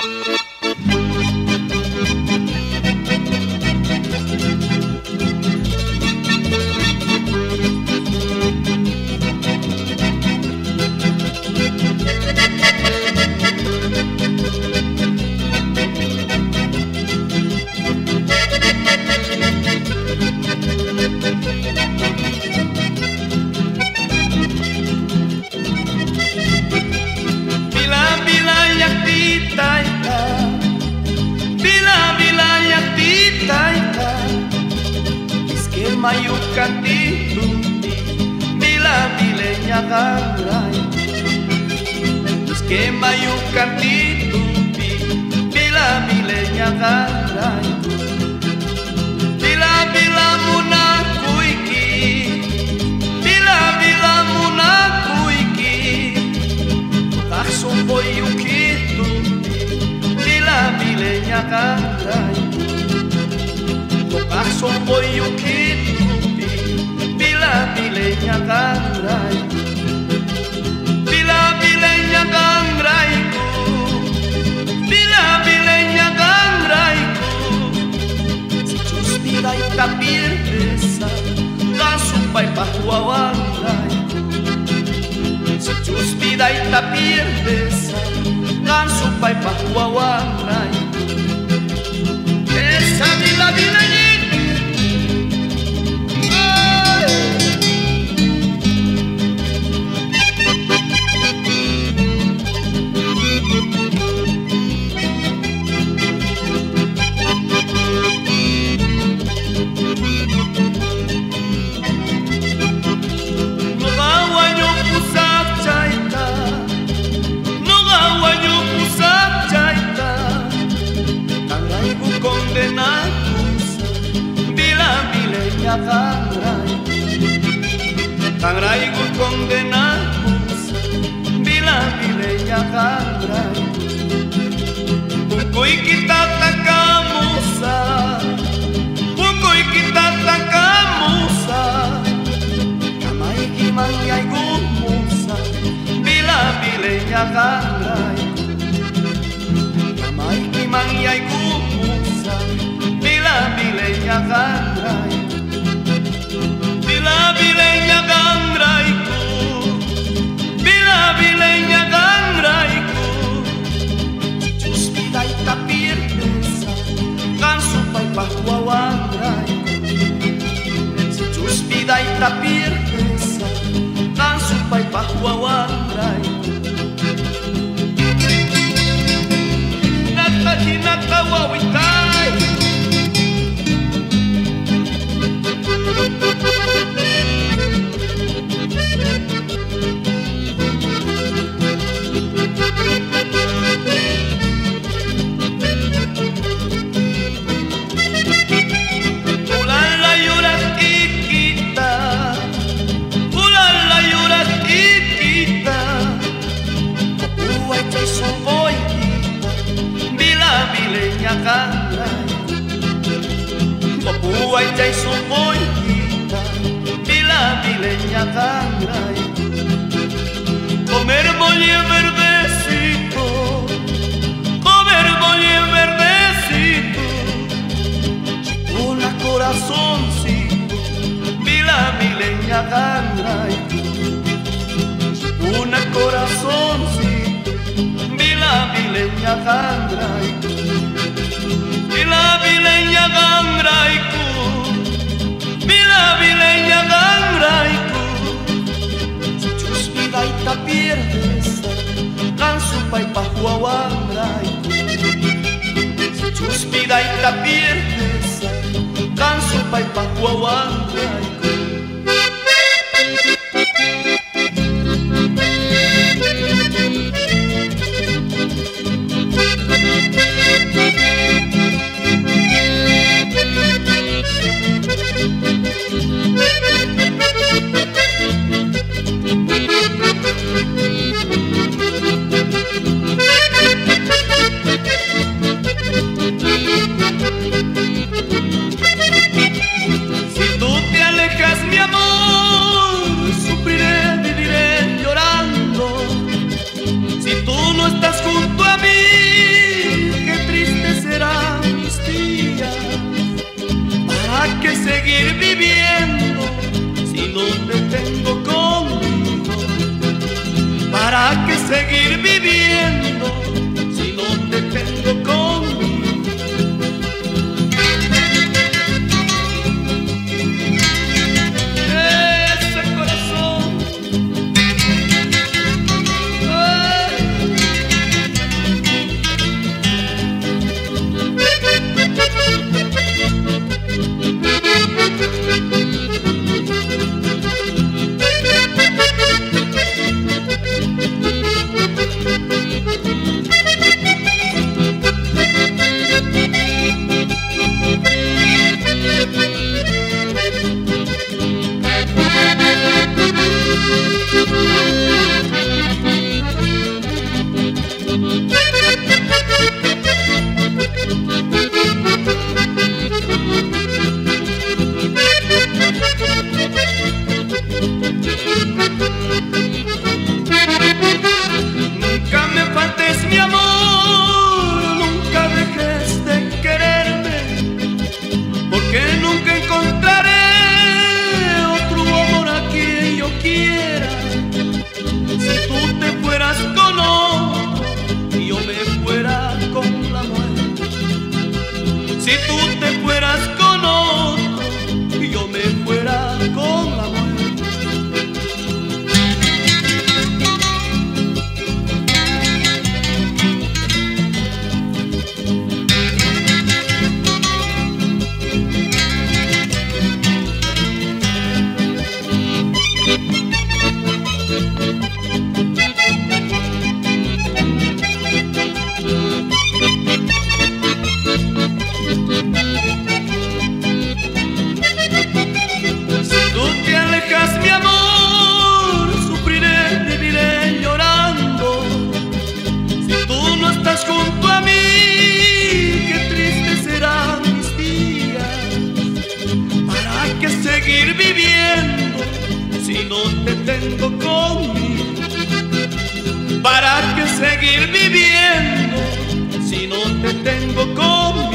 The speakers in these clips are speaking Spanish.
Mayukati tumbi bila bilenya kangrai Meski mayukati tumbi bila bilenya kangrai Bila munaku iki bila munaku iki Tak somboy yuki tumbi bila bilenya kangrai Tak somboy yuki bilenya kangrai bilenya kangraiku bilenya kangraiku Sejus bidai tapir desa langsung pai bahwa wangraiku Sejus bidai tapir desa langsung pai bahwa wangraiku Desa bilenya Kangrai ku kondenaku bila bilenya kangrai Bukui kita takamusa Bukui kita takamusa Kamai kimang yai gumusa bila bilenya kangrai Kamai kimang yai gumusa bila bilenya kangrai bilenya kangraiku bilenya kangraiku Sejus bidai tapir desa kan supai bahwa wangraiku Sejus bidai tapir desa kan supai bahwa wangraiku Nata wawitai Papuai jai sumboy kita bila bilenya kangrai Comer bollo verdecito Una corazoncito bila bilenya kangrai Una corazoncito bila bilenya kangrai bilenya kangraiku bilenya kangraiku Sejus bidai tapir desa kan supai bahwa wangraiku Sejus bidai tapir desa kan supai bahwa wangraiku Si tú te alejas tengo conmigo. ¿Para qué seguir viviendo si no te tengo conmigo?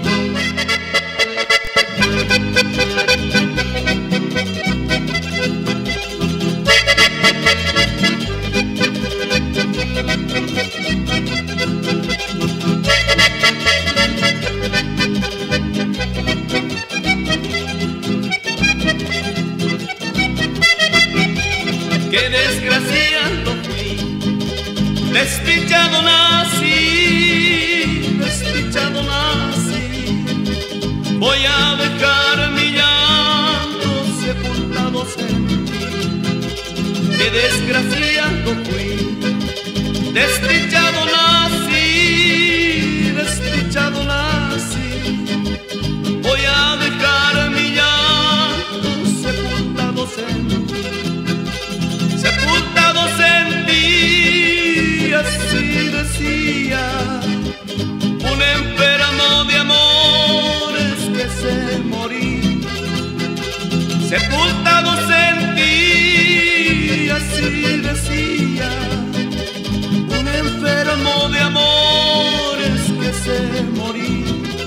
Qué desgraciado fui, desdichado nací, desdichado nací. Voy a dejar mi llanto sepultados en ti. Qué desgraciado fui, desdichado nací, desdichado nací. Voy a dejar mi llanto sepultados en ti. Sepultados en ti, así decía un enfermo de amores que se moría. Sepultados en ti, así decía un enfermo de amores que se moría.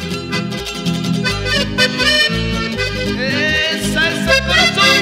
Esa es el corazón.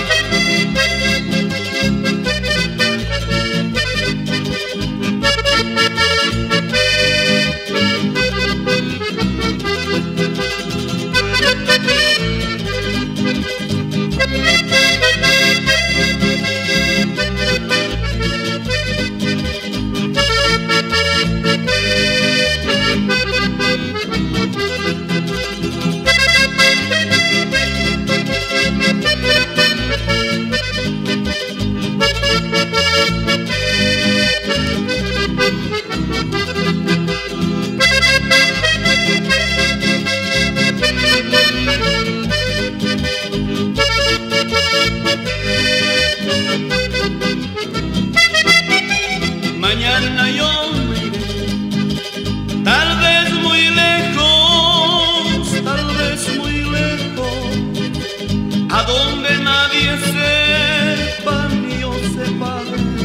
Mañana yo me iré, tal vez muy lejos, tal vez muy lejos, a donde nadie sepa ni yo sepa.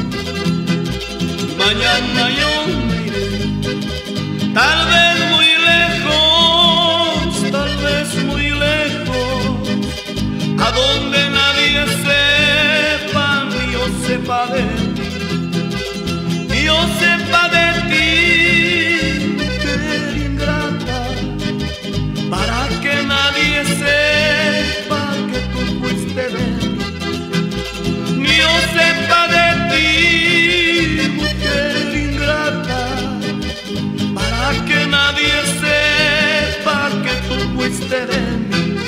Mañana yo me iré, tal vez muy lejos, tal vez muy lejos, a donde nadie sepa ni yo sepa de ti. Yo sepa de ti, mujer ingrata, para que nadie sepa que tú fuiste de mí. Yo sepa de ti, mujer ingrata, para que nadie sepa que tú fuiste de mí.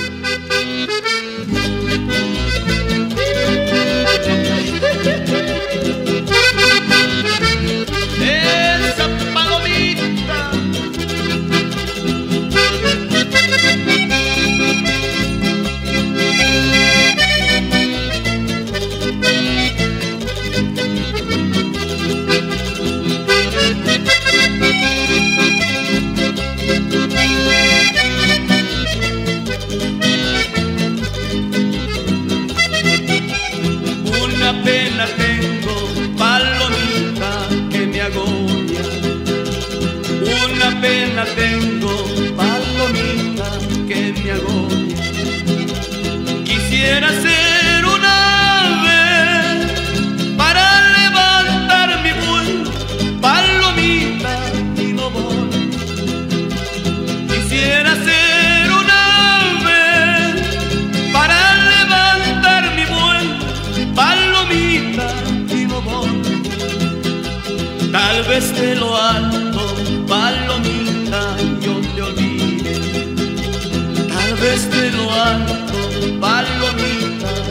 Una pena tengo, palomita, que me agobia. Una pena tengo, palomita, que me agobia. Quisiera ser un ave para levantar mi vuelo, palomita, y no voy. Quisiera ser un ave para levantar mi vuelo, palomita, y no voy. Tal vez de lo alto, palomita, yo te olvide. Tal vez de lo alto, palomita,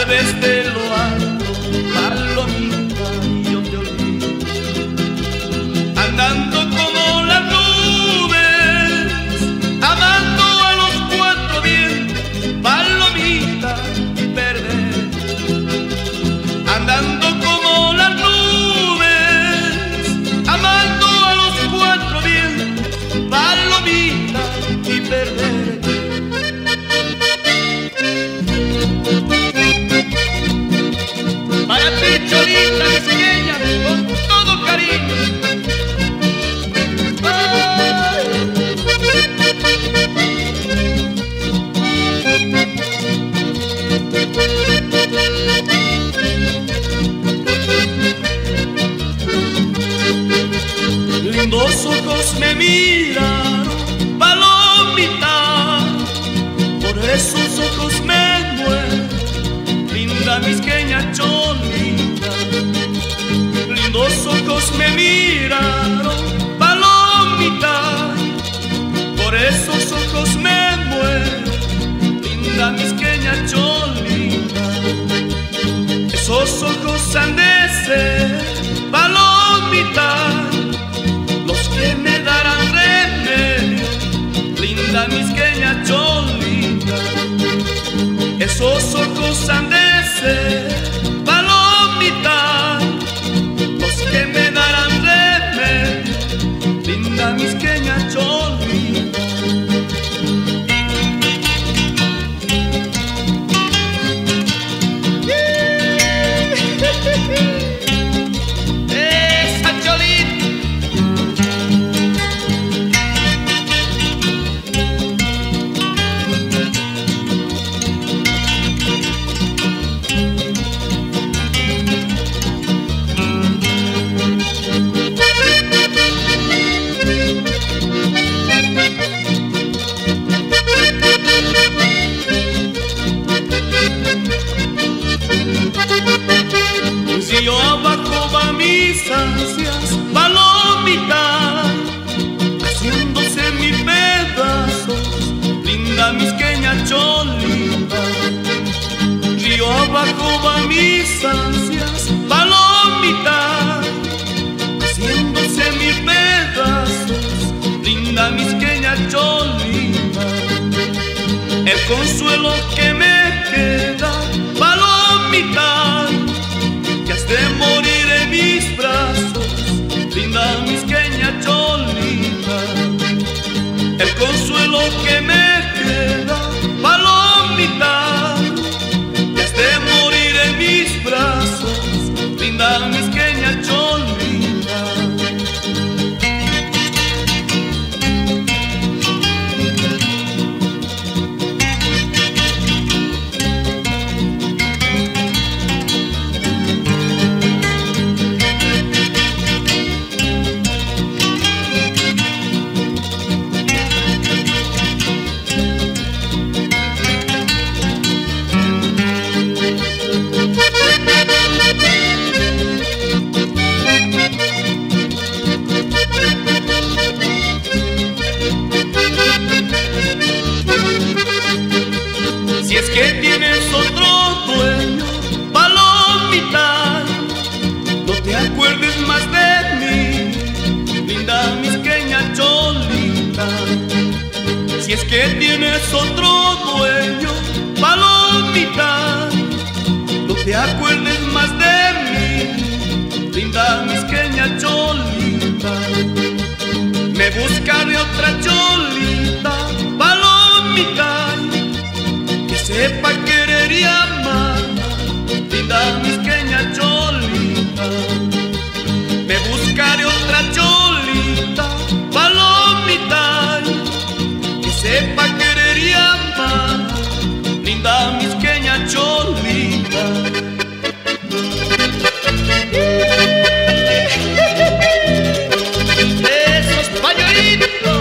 vez de lo alto, palomita, yo te olvido, andando como las nubes, amando a los cuatro vientos, palomita, y perder, andando como las nubes, amando a los cuatro vientos, palomita, y perder. Para ti, Cholita Vizqueña, con todo cariño. Ay. Lindos ojos me miraron, palomita, por esos ojos me muero, linda Vizqueña Cholita. Lindos ojos me miraron, palomita, por esos ojos me muero, linda Vizqueña Cholita. Esos ojos han de ser, palomita, los que me darán remedio, linda Vizqueña Cholita. Esos ojos han de ser, palomita, los que me darán remedio, linda Vizqueña Cholita. Esa Cholita. Si yo abajo va mis ansias, palomita, haciéndose mil pedazos, linda Vizqueña Cholita. Río abajo va mis ansias, palomita, haciéndose mil pedazos, linda Vizqueña Cholita. El consuelo que me queda, palomita, de morir en mis brazos, linda Vizqueña Cholita. El consuelo que me queda, palomita, es de morir en mis brazos, linda Vizqueña Cholita. Si es que tienes otro dueño, palomita, no te acuerdes más de mí, linda Vizqueña Cholita. Si es que tienes otro dueño, palomita, no te acuerdes más de mí, linda Vizqueña Cholita. Me buscaré otra Cholita, palomita, sepa querer y amar, linda Vizqueña Cholita. Me buscaré otra Cholita, palomita, que sepa querer y amar, linda Vizqueña Cholita. Esos pañuelitos.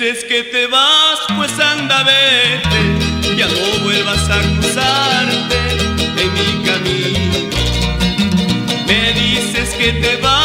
dices que te vas, pues anda, vete, ya no vuelvas a cruzarte en mi camino. Me dices que te vas,